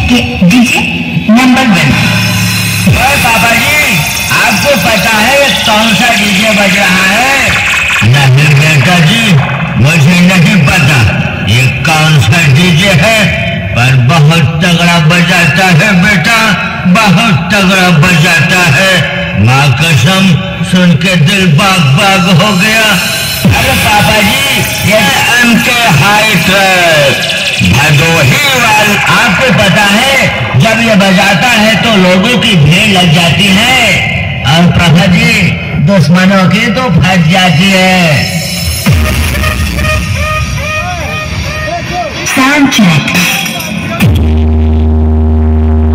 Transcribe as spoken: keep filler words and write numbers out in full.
के DJ number one. ओए पापा जी, आपको पता है ये कौन सा डीजे बज रहा है? नहीं बेटा जी, मुझे नहीं पता ये कौन सा डीजे है, पर बहुत तगड़ा बजाता है बेटा, बहुत तगड़ा बजाता है। माँ कसम सुन के दिल बाग बाग हो गया। अरे पापा जी, ये एम के हाई ट्रैक भदोही वाल। आपको पता है जब ये बजाता है तो लोगों की भीड़ लग जाती है, और पापा जी दुश्मनों की तो फंस जाती है। Sound check.